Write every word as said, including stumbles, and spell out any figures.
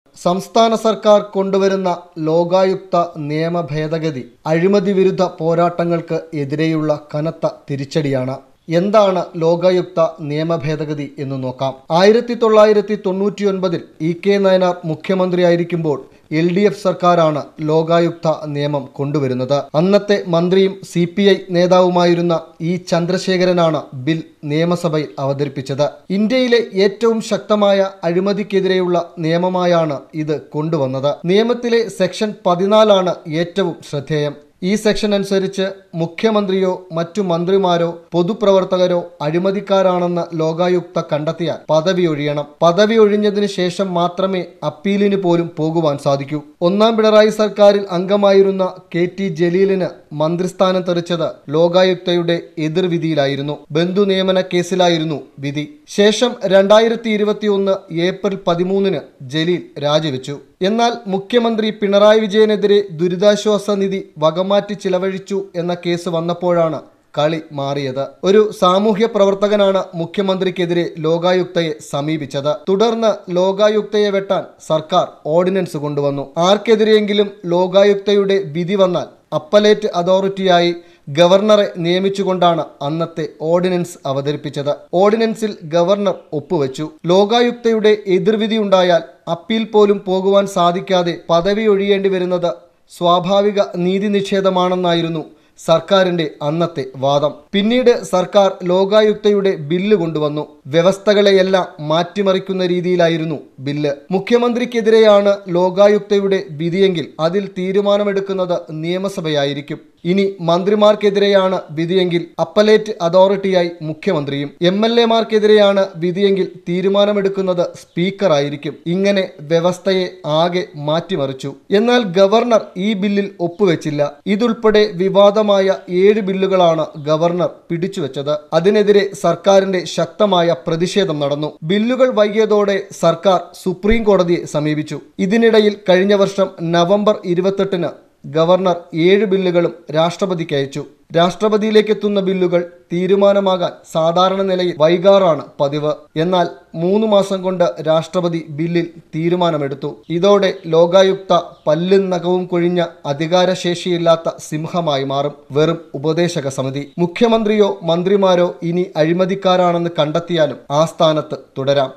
സംസ്ഥാന സർക്കാർ കൊണ്ടുവരുന്ന ലോകായുക്ത നിയമ ഭേദഗതി അഴിമതി വിരുദ്ധ പോരാട്ടങ്ങൾക്ക് എതിരെയുള്ള കനത്ത തിരിച്ചടിയാണ്. എന്താണ് ലോകായുക്ത നിയമ ഭേദഗതി എന്ന് നോക്കാം. ആയിരത്തി തൊള്ളായിരത്തി തൊണ്ണൂറ്റി ഒൻപതിൽ ഇ കെ നയനാർ മുഖ്യമന്ത്രിയായിരിക്കുമ്പോൾ എൽ ഡി എഫ് സർക്കാരാണ് ലോകായുക്ത നിയമം കൊണ്ടുവരുന്നത്. അന്നത്തെ മന്ത്രിയും സി പി ഐ നേതാവുമായിരുന്ന ഇ ചന്ദ്രശേഖരനാണ് ബിൽ നിയമസഭയിൽ അവതരിപ്പിച്ചത്. ഇന്ത്യയിലെ ഏറ്റവും ശക്തമായ അഴിമതിക്കെതിരെയുള്ള നിയമമായാണ് ഇത് കൊണ്ടുവന്നത്. നിയമത്തിലെ സെക്ഷൻ പതിനാലാണ് ഏറ്റവും ശ്രദ്ധേയം. ഈ സെക്ഷൻ അനുസരിച്ച് മുഖ്യമന്ത്രിയോ മറ്റു മന്ത്രിമാരോ പൊതുപ്രവർത്തകരോ അഴിമതിക്കാരാണെന്ന് ലോകായുക്ത കണ്ടെത്തിയാൽ പദവി ഒഴിയണം. പദവി ഒഴിഞ്ഞതിന് ശേഷം മാത്രമേ അപ്പീലിന് പോലും പോകുവാൻ സാധിക്കൂ. ഒന്നാം പിണറായി സർക്കാരിൽ അംഗമായിരുന്ന കെ ടി ജലീലിന് മന്ത്രിസ്ഥാനം തെറിച്ചത് ലോകായുക്തയുടെ എതിർവിധിയിലായിരുന്നു. ബന്ധു നിയമന കേസിലായിരുന്നു വിധി. ശേഷം രണ്ടായിരത്തി ഇരുപത്തി ഒന്ന് ഏപ്രിൽ പതിമൂന്നിന് ജലീൽ രാജിവെച്ചു. എന്നാൽ മുഖ്യമന്ത്രി പിണറായി വിജയനെതിരെ ദുരിതാശ്വാസ നിധി വകമാറ്റി ചിലവഴിച്ചു എന്ന കേസ് വന്നപ്പോഴാണ് കളി മാറിയത്. ഒരു സാമൂഹ്യ പ്രവർത്തകനാണ് മുഖ്യമന്ത്രിക്കെതിരെ ലോകായുക്തയെ സമീപിച്ചത്. തുടർന്ന് ലോകായുക്തയെ വെട്ടാൻ സർക്കാർ ഓർഡിനൻസ് കൊണ്ടുവന്നു. ആർക്കെതിരെയെങ്കിലും ലോകായുക്തയുടെ വിധി വന്നാൽ അപ്പലേറ്റ് അതോറിറ്റിയായി ഗവർണറെ നിയമിച്ചുകൊണ്ടാണ് അന്നത്തെ ഓർഡിനൻസ് അവതരിപ്പിച്ചത്. ഓർഡിനൻസിൽ ഗവർണർ ഒപ്പുവെച്ചു. ലോകായുക്തയുടെ എതിർവിധി ഉണ്ടായാൽ അപ്പീൽ പോലും പോകുവാൻ സാധിക്കാതെ പദവി ഒഴിയേണ്ടി വരുന്നത് സ്വാഭാവിക നീതി നിഷേധമാണെന്നായിരുന്നു സർക്കാരിന്റെ അന്നത്തെ വാദം. പിന്നീട് സർക്കാർ ലോകായുക്തയുടെ ബില്ല് കൊണ്ടുവന്നു. വ്യവസ്ഥകളെയെല്ലാം മാറ്റിമറിക്കുന്ന രീതിയിലായിരുന്നു ബില്ല്. മുഖ്യമന്ത്രിക്കെതിരെയാണ് ലോകായുക്തയുടെ വിധിയെങ്കിൽ അതിൽ തീരുമാനമെടുക്കുന്നത് നിയമസഭയായിരിക്കും. ഇനി മന്ത്രിമാർക്കെതിരെയാണ് വിധിയെങ്കിൽ അപ്പലേറ്റ് അതോറിറ്റിയായി മുഖ്യമന്ത്രിയും, എം എൽ എമാർക്കെതിരെയാണ് വിധിയെങ്കിൽ തീരുമാനമെടുക്കുന്നത് സ്പീക്കർ ആയിരിക്കും. ഇങ്ങനെ വ്യവസ്ഥയെ ആകെ മാറ്റിമറിച്ചു. എന്നാൽ ഗവർണർ ഈ ബില്ലിൽ ഒപ്പുവെച്ചില്ല. ഇതുൾപ്പെടെ വിവാദമായ ഏഴ് ബില്ലുകളാണ് ഗവർണർ പിടിച്ചുവെച്ചത്. അതിനെതിരെ സർക്കാരിന്റെ ശക്തമായ പ്രതിഷേധം നടന്നു. ബില്ലുകൾ വൈകിയതോടെ സർക്കാർ സുപ്രീം കോടതിയെ സമീപിച്ചു. ഇതിനിടയിൽ കഴിഞ്ഞ വർഷം നവംബർ ഇരുപത്തെട്ടിന് ഗവർണർ ഏഴ് ബില്ലുകളും രാഷ്ട്രപതിക്ക് അയച്ചു. രാഷ്ട്രപതിയിലേക്ക് എത്തുന്ന ബില്ലുകൾ തീരുമാനമാകാൻ സാധാരണ നിലയിൽ വൈകാറാണ് പതിവ്. എന്നാൽ മൂന്ന് മാസം കൊണ്ട് രാഷ്ട്രപതി ബില്ലിൽ തീരുമാനമെടുത്തു. ഇതോടെ ലോകായുക്ത പല്ലും നഖവും കൊഴിഞ്ഞ അധികാരശേഷിയില്ലാത്ത സിംഹമായി മാറും. വെറും ഉപദേശക സമിതി. മുഖ്യമന്ത്രിയോ മന്ത്രിമാരോ ഇനി അഴിമതിക്കാരാണെന്ന് കണ്ടെത്തിയാലും ആ സ്ഥാനത്ത് തുടരാം.